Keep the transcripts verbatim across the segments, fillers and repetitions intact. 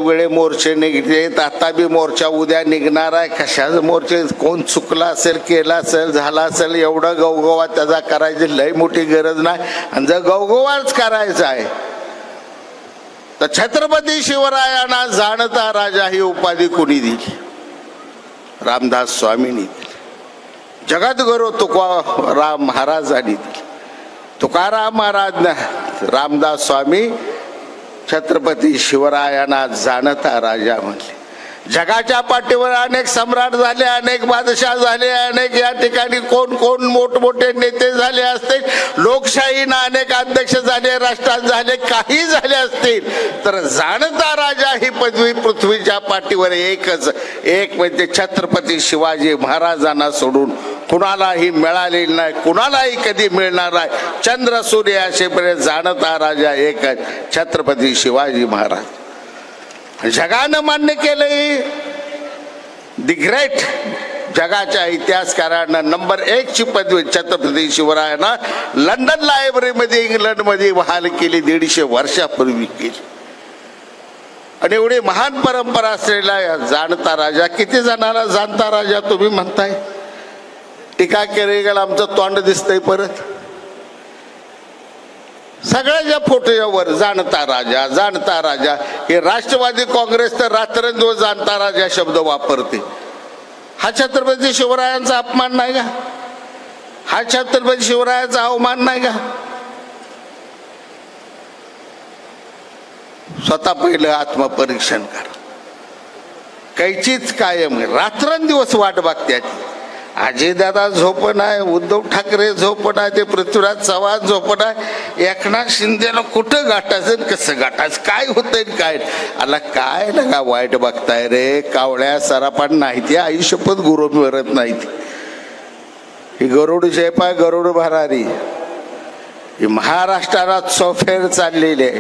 वेळे मोर्चे निघले, आता बी मोर्चा उद्या निघणार आहे. कशाच मोर्चे, कोण चुकला असेल, केला असेल, झाला असेल, एवढं गवगवा त्याचा करायची लई मोठी गरज नाही. आणि जर गवगवाच करायचा आहे तर छत्रपती शिवरायांना जाणता राजा ही उपाधी कोणी दिली? रामदास स्वामींनी दिली. जगद्गुरु तुकाराम महाराजांनी दिली. तुकाराम महाराज रामदास स्वामी छत्रपती शिवरायांना जाणता राजा म्हणले. जगाच्या पाठीवर अनेक सम्राट झाले, अनेक बादशाह झाले, अनेक या ठिकाणी कोण कोण मोठमोठे नेते झाले असतील, लोकशाहीनं अनेक अध्यक्ष झाले, राष्ट्रात झाले, काही झाले असतील, तर जाणता राजा ही पदवी पृथ्वीच्या पाठीवर एकच, एक म्हणजे छत्रपती शिवाजी महाराजांना सोडून कुणालाही मिळालेली नाही, कुणालाही कधी मिळणार नाही. चंद्र सूर्य असेपर्यंत जाणता राजा एकच, छत्रपती शिवाजी महाराज. जगानं मान्य केलंय, दी ग्रेट, जगाच्या इतिहासकारांना नंबर एक ची पदवी छत्रपती शिवरायांना लंडन लायब्ररीमध्ये इंग्लंडमध्ये बहाल केली, दीडशे वर्षापूर्वी केली. आणि एवढी महान परंपरा असलेला जाणता राजा, किती जणांना जाणता राजा तुम्ही म्हणताय? टीका केली गेला, आमचं तोंड दिसतंय परत सगळ्याच्या फोटोवर जाणता राजा, जाणता राजा. हे राष्ट्रवादी काँग्रेस तर रात्रंदिवस जाणता राजा शब्द वापरते. हा छत्रपती शिवरायांचा अपमान नाही का? हा छत्रपती शिवरायांचा अवमान नाही का? स्वतः पहिलं आत्मपरीक्षण करा. कैचीच कायम रात्रंदिवस वाट बघत्यात. अजयदादा झोप नाही, उद्धव ठाकरे झोप नाही, ते पृथ्वीराज चव्हाण झोप नाही, एकनाथ शिंदेला कुठं गाठायचं, कसं गाठायचं, काय होतंय काय? आला काय लगा वाईट बघताय रे, कावळ्या सरापान नाही ती आई शपथ गुरु मिळत नाही ती. ही गरुड शेप आहे, गरुड भरारी. ही महाराष्ट्रात सोफेर चाललेली आहे.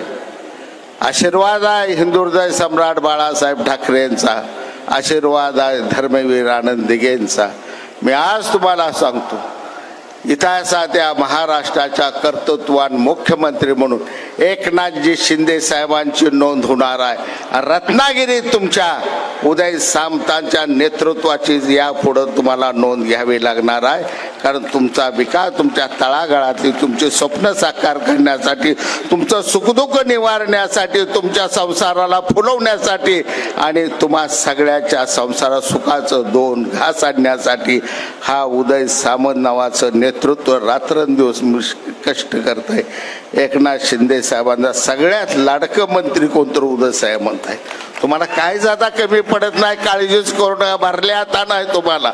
आशीर्वाद आहे हिंदुहृदय सम्राट बाळासाहेब ठाकरेंचा, आशीर्वाद आहे धर्मवीर आनंद दिघेंचा. मी आज तुम्हाला सांगतो, इतिहासात या महाराष्ट्राच्या कर्तृत्वान मुख्यमंत्री म्हणून एकनाथजी शिंदे साहेबांची नोंद होणार आहे. रत्नागिरीत तुमच्या उदय सामंतांच्या नेतृत्वाची यापुढं तुम्हाला नोंद घ्यावी लागणार आहे. कारण तुमचा विकास, तुमच्या तळागाळातली तुमचे स्वप्न साकार करण्यासाठी, तुमचं सुखदुःख निवारण्यासाठी, तुमच्या संसाराला फुलवण्यासाठी आणि तुम्हा सगळ्याच्या संसारात सुखाचं दोन घास आणण्यासाठी हा उदय सामंत नावाचं नेतृत्व रात्रंदिवस कष्ट करत आहे. एकनाथ शिंदे साहेबांचा सगळ्यात लाडकं मंत्री कोणतं उदय सामंत आहे. तुम्हाला काय जाता कमी पडत नाही, काळजीच करून भरल्या आता नाही. तुम्हाला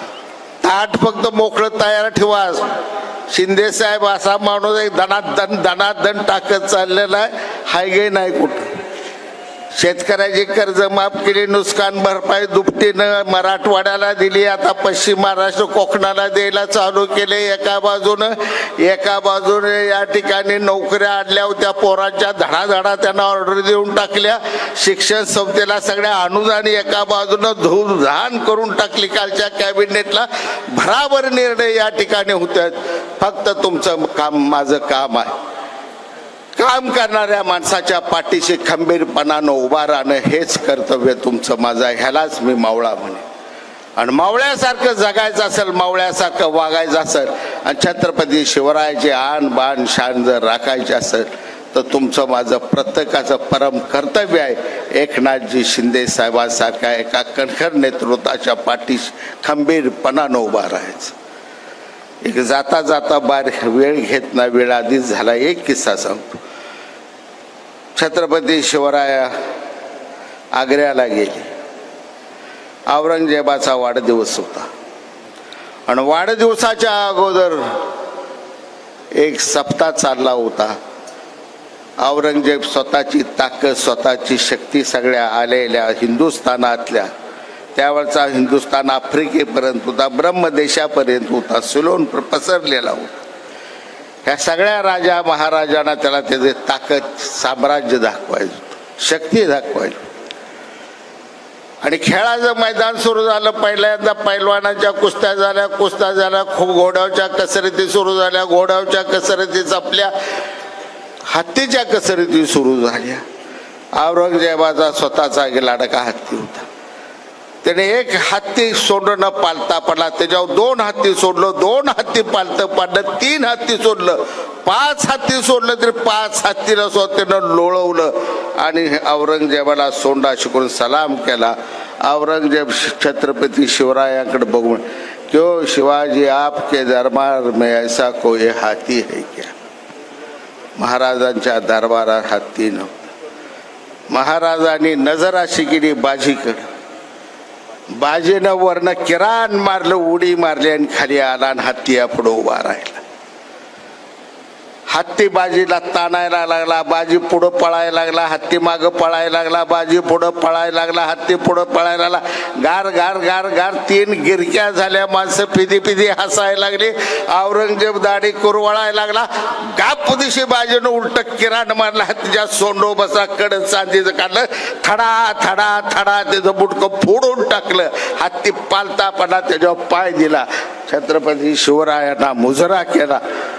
ताट फक्त मोकळं तयार ठेवा. शिंदे साहेब असा माणूस एक दणादण दणादण टाकत चाललेला आहे, हायगे नाही कुठं. शेतकऱ्याची कर्ज माफ केली, नुकसान भरपाई दुपटीनं मराठवाड्याला दिली, आता पश्चिम महाराष्ट्र कोकणाला द्यायला चालू केले. एका बाजूनं एका बाजूने या ठिकाणी नोकऱ्या आणल्या होत्या पोरांच्या, धडाधडा त्यांना ऑर्डर देऊन टाकल्या. शिक्षण संस्थेला सगळ्या अनुदान एका बाजूनं धूमधाम करून टाकली. कालच्या कॅबिनेटला भराभर निर्णय या ठिकाणी होत्या. फक्त तुमचं काम, माझं काम आहे, काम करणाऱ्या माणसाच्या पाठीशी खंबीरपणानं उभा राहणं हेच कर्तव्य तुमचं माझं. ह्यालाच मी मावळा म्हणे. आणि मावळ्यासारखं जगायचं असेल, मावळ्यासारखं वागायचं असेल आणि छत्रपती शिवरायाचे आन बाण शान जर राखायचे असेल तर तुमचं माझं प्रत्येकाचं परम कर्तव्य आहे एकनाथजी शिंदे साहेबांसारख्या एका कणखर नेतृत्वाच्या पाठीशी खंबीरपणानं उभा राहायचं. एक जाता जाता बारीक वेळ घेत ना, वेळ आधीच झाला. एक किस्सा सांगतो. छत्रपती शिवराय आग्र्याला गेले. औरंगजेबाचा वाढदिवस होता आणि वाढदिवसाच्या अगोदर एक सप्ताह चालला होता. औरंगजेब स्वतःची ताकद, स्वतःची शक्ती सगळ्या आलेल्या हिंदुस्थानातल्या, त्यावेळचा हिंदुस्थान आफ्रिकेपर्यंत होता, ब्रह्मदेशापर्यंत होता, सिलोन पसरलेला होता. ह्या सगळ्या राजा महाराजांना त्याला त्याचे ताकद, साम्राज्य दाखवायचं, शक्ती दाखवायची. आणि खेळाचं मैदान सुरू झालं. पहिल्यांदा पैलवानाच्या कुस्त्या झाल्या, कुस्त्या झाल्या, खूप घोड्याच्या कसरती सुरू झाल्या, घोड्याच्या कसरती संपल्या, हत्तीच्या कसरती सुरू झाल्या. औरंगजेबाचा स्वतःचा लाडका हत्ती होता. त्याने एक हत्ती सोडलं न पालता पडला, त्याच्यावर दोन हत्ती सोडलं, दोन हत्ती पालतं पडलं, तीन हत्ती सोडलं, पाच हत्ती सोडलं तरी पाच हत्तीला स्वतः त्यानं लोळवलं आणि औरंगजेबाला सोंडा शिकून सलाम केला. औरंगजेब छत्रपती शिवरायांकडे बघून, क्यों शिवाजी आपके दरबार में ऐसा कोई हाथी है क्या? महाराजांच्या दरबारात हत्ती नव्हता. महाराजांनी नजर अशी केली बाजीकडे, बाजीनं वरनं किराण मारलं, उडी मारली आणि खाली आला आणि हत्ती पुढे उभा राहिला. हत्ती बाजीला ताणायला लागला, बाजी पुढं पळायला लागला, हत्ती मागं पळायला लागला, बाजी पुढं पळायला लागला, हत्ती पुढं पळायला लागला. गार गार गार गार तीन गिरक्या झाल्या, माणसं पिदी पिदी हसायला लागली. औरंगजेब दाढी कुरवळायला लागला. गाप दिवशी बाजीनं उलट किराण मारला, हत्तीच्या सोंडो बसा कड चांदीचं काढलं, थडा थडा थडा त्याचं बुडकं फोडून टाकलं. हत्ती पालता पडला, त्याच्यावर पाय दिला. छत्रपती शिवरायांना मुजरा केला.